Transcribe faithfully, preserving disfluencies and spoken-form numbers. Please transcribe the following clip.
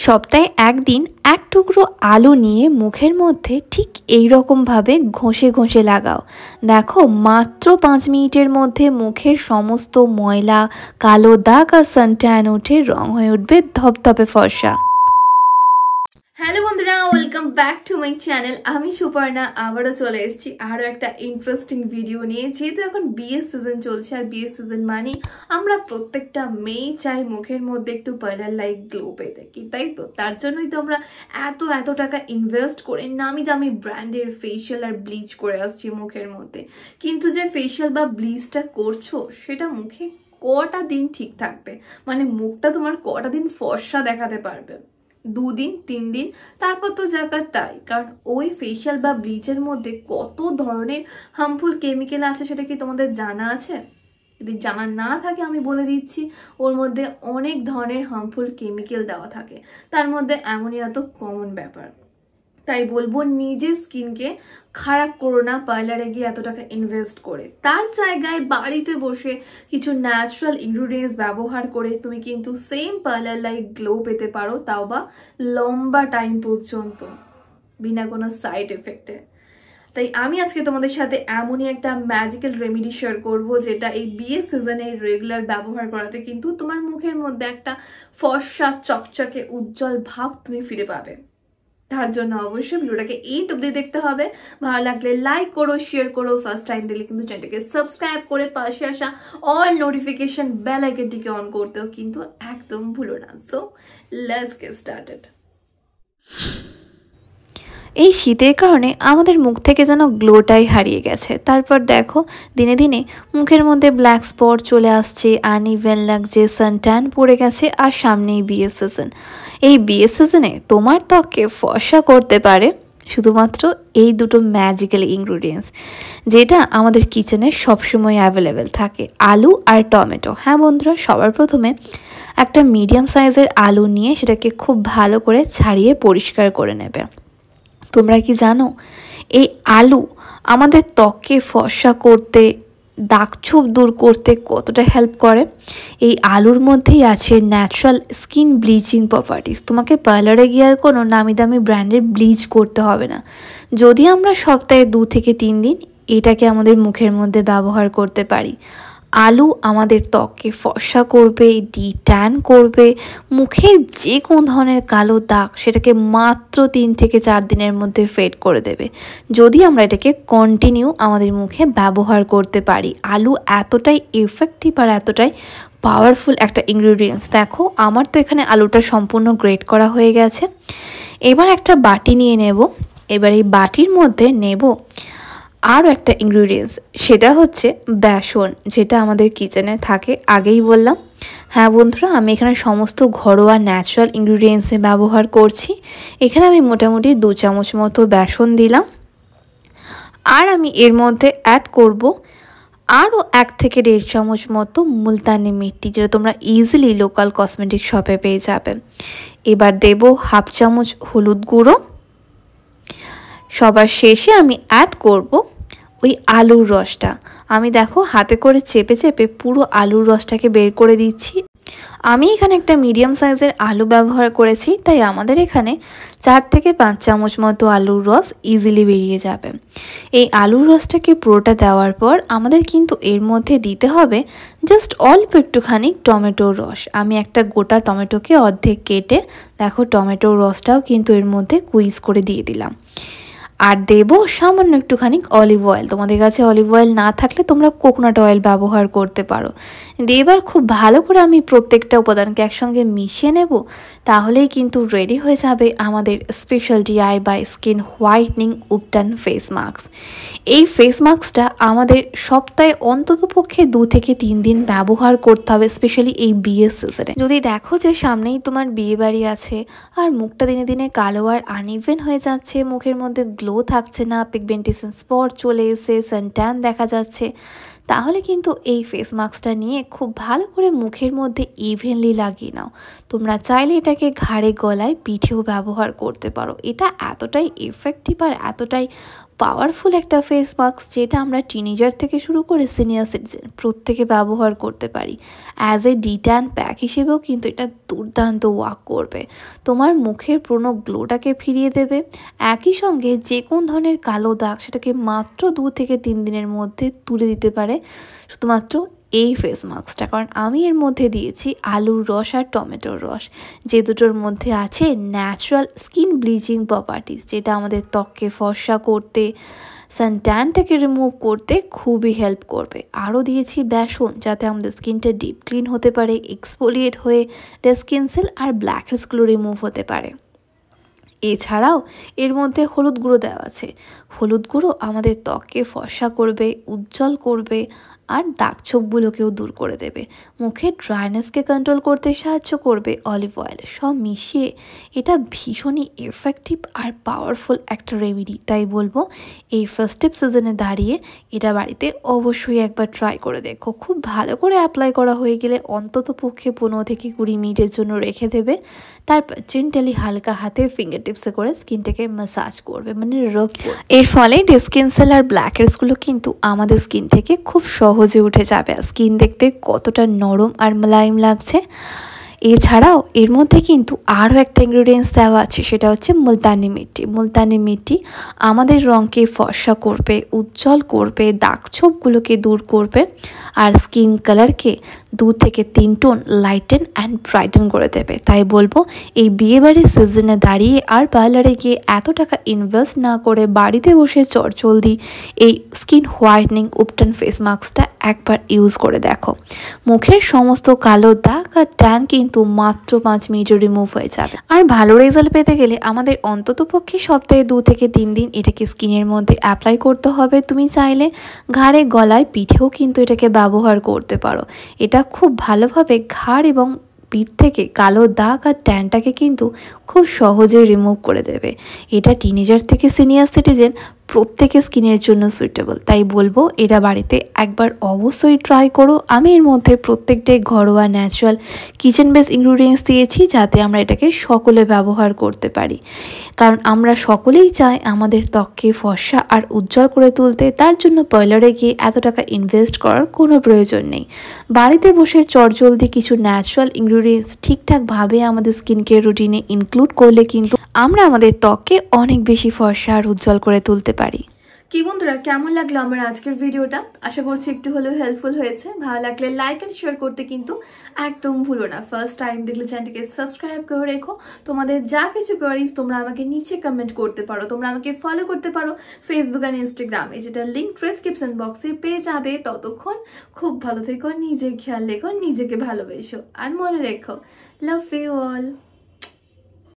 সপ্তাহে একদিন এক টুকরো আলু নিয়ে মুখের মধ্যে ঠিক এই রকমভাবে ঘষে ঘষে লাগাও। দেখো মাত্র পাঁচ মিনিটের মধ্যে মুখের সমস্ত ময়লা, কালো দাগ আর সানট্যান উঠে রং হয়ে উঠবে ধপধপে ফর্সা। হ্যালো বন্ধুরা, welcome back to my channel. আমি সুপর্ণা আবারও চলে এসেছি আরও একটা ইন্টারেস্টিং ভিডিও নিয়ে। যেহেতু এখন বিয়ের সিজন চলছে, আর বিয়ের সিজন মানে আমরা প্রত্যেকটা মেয়ে চাই মুখের মধ্যে একটু পার্লার লাইক গ্লো পেতে, কি তাই তো? তার জন্যই তো আমরা এত এত টাকা ইনভেস্ট করে নামি দামি ব্র্যান্ডের ফেশিয়াল আর ব্লিচ করে আসছি মুখের মধ্যে। কিন্তু যে ফেশিয়াল বা ব্লিচটা করছো সেটা মুখে কটা দিন ঠিক থাকবে, মানে মুখটা তোমার কটা দিন ফর্সা দেখাতে পারবে? দুদিন তিন দিন, তারপর তো জায়গার তাই। কারণ ওই ফেশিয়াল বা ব্লিচের মধ্যে কত ধরনের হার্মফুল কেমিক্যাল আছে সেটা কি তোমাদের জানা আছে? যদি জানা না থাকে আমি বলে দিচ্ছি, ওর মধ্যে অনেক ধরনের হার্মফুল কেমিক্যাল দেওয়া থাকে, তার মধ্যে অ্যামোনিয়া তো কমন ব্যাপার। তাই বলবো নিজের স্কিনকে খারাপ করো না পার্লারে গিয়ে এত টাকা ইনভেস্ট করে। তার জায়গায় বাড়িতে বসে কিছু ন্যাচারাল ইনগ্রিডিয়েন্টস ব্যবহার করে তুমি কিন্তু সেম পার্লার লাইক গ্লো পেতে পারো, তাও বা লম্বা টাইম পর্যন্ত বিনা কোনো সাইড এফেক্টে। তাই আমি আজকে তোমাদের সাথে এমনই একটা ম্যাজিক্যাল রেমেডি শেয়ার করবো, যেটা এই বিয়ের সিজনে রেগুলার ব্যবহার করাতে কিন্তু তোমার মুখের মধ্যে একটা ফর্সা চকচকে উজ্জ্বল ভাব তুমি ফিরে পাবে। তার জন্য অবশ্যই ভিডিওটাকে এইট অবধি দেখতে হবে। ভালো লাগলে লাইক করো, শেয়ার করো, ফার্স্ট টাইম দিলে কিন্তু চ্যানেলটাকে সাবস্ক্রাইব করে পাশে আসা অল নোটিফিকেশন বেল আইকনটিকে অন করতেও কিন্তু একদম ভুলো না। So let's get started. এই শীতের কারণে আমাদের মুখ থেকে যেন গ্লোটাই হারিয়ে গেছে। তারপর দেখো দিনে দিনে মুখের মধ্যে ব্ল্যাক স্পট চলে আসছে, আনইভেন লাগছে, সানট্যান পড়ে গেছে, আর সামনেই বিয়ের সিজন। এই বিয়ের সিজনে তোমার ত্বককে ফর্সা করতে পারে শুধুমাত্র এই দুটো ম্যাজিক্যাল ইনগ্রিডিয়েন্টস, যেটা আমাদের কিচেনে সবসময় অ্যাভেলেবেল থাকে, আলু আর টমেটো। হ্যাঁ বন্ধুরা, সবার প্রথমে একটা মিডিয়াম সাইজের আলু নিয়ে সেটাকে খুব ভালো করে ছাড়িয়ে পরিষ্কার করে নেবে। তোমরা কি জানো এই আলু আমাদের ত্বককে ফর্সা করতে, দাগছোপ দূর করতে কতটা হেল্প করে? এই আলুর মধ্যেই আছে ন্যাচারাল স্কিন ব্লিচিং প্রপার্টিস। তোমাকে পার্লারে গিয়ে আর কোনো নামি দামি ব্র্যান্ডের ব্লিচ করতে হবে না। যদি আমরা সপ্তাহে দু থেকে তিন দিন এটাকে আমাদের মুখের মধ্যে ব্যবহার করতে পারি, আলু আমাদের ত্বককে ফর্সা করবে, ডিট্যান করবে, মুখের যে কোনো ধরনের কালো দাগ সেটাকে মাত্র তিন থেকে চার দিনের মধ্যে ফেড করে দেবে, যদি আমরা এটাকে কন্টিনিউ আমাদের মুখে ব্যবহার করতে পারি। আলু এতটাই এফেক্টিভ আর এতটাই পাওয়ারফুল একটা ইনগ্রিডিয়েন্টস। দেখো আমার তো এখানে আলুটা সম্পূর্ণ গ্রেট করা হয়ে গেছে। এবার একটা বাটি নিয়ে নেব। এবার এই বাটির মধ্যে নেব আরও একটা ইনগ্রিডিয়েন্টস, সেটা হচ্ছে বেসন, যেটা আমাদের কিচেনে থাকে, আগেই বললাম। হ্যাঁ বন্ধুরা, আমি এখানে সমস্ত ঘরোয়া ন্যাচারাল ইনগ্রিডিয়েন্টসে ব্যবহার করছি। এখানে আমি মোটামুটি দু চামচ মতো বেসন দিলাম, আর আমি এর মধ্যে অ্যাড করব আরও এক থেকে দেড় চামচ মতো মুলতানি মিট্টি, যেটা তোমরা ইজিলি লোকাল কসমেটিক শপে পেয়ে যাবে। এবার দেব হাফ চামচ হলুদ গুঁড়ো। সবার শেষে আমি অ্যাড করব ওই আলুর রসটা। আমি দেখো হাতে করে চেপে চেপে পুরো আলুর রসটাকে বের করে দিচ্ছি। আমি এখানে একটা মিডিয়াম সাইজের আলু ব্যবহার করেছি, তাই আমাদের এখানে চার থেকে পাঁচ চামচ মতো আলুর রস ইজিলি বেরিয়ে যাবে। এই আলুর রসটাকে পুরোটা দেওয়ার পর আমাদের কিন্তু এর মধ্যে দিতে হবে জাস্ট অল্প একটুখানি টমেটোর রস। আমি একটা গোটা টমেটোকে অর্ধেক কেটে দেখো টমেটোর রসটাও কিন্তু এর মধ্যে কুইজ করে দিয়ে দিলাম। আর দেব সামান্য একটুখানি অলিভ অয়েল। তোমাদের কাছে অলিভ অয়েল না থাকলে তোমরা কোকোনাট অয়েল ব্যবহার করতে পারো। দিয়ে এবার খুব ভালো করে আমি প্রত্যেকটা উপাদানকে একসঙ্গে মিশিয়ে নেব। তাহলেই কিন্তু রেডি হয়ে যাবে আমাদের স্পেশালটি আই বাই skin whitening ubtan face mask. এই ফেস মাস্কটা আমাদের সপ্তাহে অন্তত পক্ষে দু থেকে তিন দিন ব্যবহার করতে হবে, স্পেশালি এই বিয়ের সিজনে। যদি দেখো যে সামনেই তোমার বিয়ে বাড়ি আছে আর মুখটা দিনে দিনে কালো আর আনইভেন হয়ে যাচ্ছে, মুখের মধ্যে গ্লো থাকছে না, পিগমেন্টেশন স্পট চলে এসে সানট্যান দেখা যাচ্ছে, তাহলে কিন্তু এই ফেস মাস্কটা নিয়ে খুব ভালো করে মুখের মধ্যে ইভেনলি লাগিয়ে নাও। তোমরা চাইলে এটাকে ঘাড়ে, গলায়, পিঠেও ব্যবহার করতে পারো। এটা এতটাই এফেক্টিভ আর এতটাই পাওয়ারফুল একটা ফেস মাস্ক, যেটা আমরা টিনেজার থেকে শুরু করে সিনিয়র সিটিজেন প্রত্যেকে ব্যবহার করতে পারি। অ্যাজ এ ডিট্যান প্যাক হিসেবেও কিন্তু এটা দুর্দান্ত ওয়ার্ক করবে, তোমার মুখের পুরনো গ্লোটাকে ফিরিয়ে দেবে। একই সঙ্গে যে কোন ধরনের কালো দাগ সেটাকে মাত্র দু থেকে তিন দিনের মধ্যে তুলে দিতে পারে শুধুমাত্র এই ফেস মাস্কটা। কারণ আমি এর মধ্যে দিয়েছি আলুর রস আর টমেটোর রস, যে দুটোর মধ্যে আছে ন্যাচারাল স্কিন ব্লিচিং প্রপার্টিস, যেটা আমাদের ত্বককে ফর্সা করতে, সানট্যানটাকে রিমুভ করতে খুবই হেল্প করবে। আরও দিয়েছি বেসন, যাতে আমাদের স্কিনটা ডিপ ক্লিন হতে পারে, এক্সফোলিয়েট হয়ে ডেড স্কিন সেল আর ব্ল্যাক হেডসগুলো রিমুভ হতে পারে। এছাড়াও এর মধ্যে হলুদ গুঁড়ো দেওয়া আছে। হলুদ গুঁড়ো আমাদের ত্বককে ফর্সা করবে, উজ্জ্বল করবে আর দাগ ছোপগুলোকেও দূর করে দেবে। মুখের ড্রাইনেসকে কন্ট্রোল করতে সাহায্য করবে অলিভ অয়েল। সব মিশিয়ে এটা ভীষণই এফেক্টিভ আর পাওয়ারফুল একটা রেমেডি। তাই বলবো এই ফেস্টিভ সিজনে দাঁড়িয়ে এটা বাড়িতে অবশ্যই একবার ট্রাই করে দেখো। খুব ভালো করে অ্যাপ্লাই করা হয়ে গেলে অন্তত পক্ষে পনেরো থেকে কুড়ি মিনিটের জন্য রেখে দেবে। তারপর জেন্টালি হালকা হাতে ফিঙ্গার টিপসে করে স্কিনটাকে ম্যাসাজ করবে, মানে রাব করবে। এর ফলে ডেড স্কিন সেল আর ব্ল্যাক হেডসগুলো কিন্তু আমাদের স্কিন থেকে খুব সহজে উঠে যাবে। স্কিন দেখবে কতটা নরম আর মোলায়েম লাগছে। এছাড়াও এর মধ্যে কিন্তু আরও একটা ইনগ্রিডিয়েন্টস দেওয়া আছে, সেটা হচ্ছে মুলতানি মিট্টি। মুলতানি মিট্টি আমাদের রঙকে ফর্সা করবে, উজ্জ্বল করবে, দাগ ছোপগুলোকে দূর করবে আর স্কিন কালারকে দু থেকে তিন টোন লাইটেন অ্যান্ড ব্রাইটেন করে দেবে। তাই বলবো এই বিয়েবাড়ির সিজনে দাঁড়িয়ে আর পার্লারে গিয়ে এত টাকা ইনভেস্ট না করে বাড়িতে বসে চটজলদি এই স্কিন হোয়াইটনিং উপটান ফেস মাস্কটা একবার ইউজ করে দেখো। মুখের সমস্ত কালো দাগ আর ট্যান কিন্তু মাত্র পাঁচ মিনিটে রিমুভ হয়ে যাবে। আর ভালো রেজাল্ট পেতে গেলে আমাদের অন্তত পক্ষে সপ্তাহে দু থেকে তিন দিন এটাকে স্কিনের মধ্যে অ্যাপ্লাই করতে হবে। তুমি চাইলে ঘাড়ে, গলায়, পিঠেও কিন্তু এটাকে ব্যবহার করতে পারো। এটা খুব ভালোভাবে ঘাড় এবং পিঠ থেকে কালো দাগ আর ট্যানটাকে কিন্তু খুব সহজে রিমুভ করে দেবে। এটা টিনেজার থেকে সিনিয়র সিটিজেন প্রত্যেকের স্কিনের জন্য সুইটেবল। তাই বলবো এটা বাড়িতে একবার অবশ্যই ট্রাই করো। আমি এর মধ্যে প্রত্যেকটাই ঘরোয়া ন্যাচারাল কিচেন বেস ইনগ্রিডিয়েন্টস দিয়েছি, যাতে আমরা এটাকে সকলে ব্যবহার করতে পারি। কারণ আমরা সকলেই চাই আমাদের ত্বককে ফর্সা আর উজ্জ্বল করে তুলতে। তার জন্য পার্লারে গিয়ে এত টাকা ইনভেস্ট করার কোনো প্রয়োজন নেই। বাড়িতে বসে চটজলদি কিছু ন্যাচারাল ইনগ্রিডিয়েন্টস ঠিকঠাকভাবে আমাদের স্কিন কেয়ার রুটিনে ইনক্লুড করলে কিন্তু আমরা আমাদের ত্বককে অনেক বেশি ফর্সা আর উজ্জ্বল করে তুলতে পারি। কি বন্ধুরা, কেমন লাগলো আমার আজকের ভিডিওটা? আশা করছি একটু হলেও হেল্পফুল হয়েছে। ভালো লাগলে লাইক এন্ড শেয়ার করতে কিন্তু একদম ভুলো না। ফার্স্ট টাইম দেখলে চ্যানেলটাকে সাবস্ক্রাইব করে রেখো। তোমাদের যা কিছু কোয়ারিজ তোমরা আমাকে নিচে কমেন্ট করতে পারো। তোমরা আমাকে ফলো করতে পারো ফেসবুক আর ইনস্টাগ্রামে, যেটা লিঙ্ক ডেসক্রিপশন বক্সে পেয়ে যাবে। ততক্ষণ খুব ভালো থেকো, নিজের খেয়াল রেখো, নিজেকে ভালোবেসো আর মনে রেখো, লাভ ইউ অল।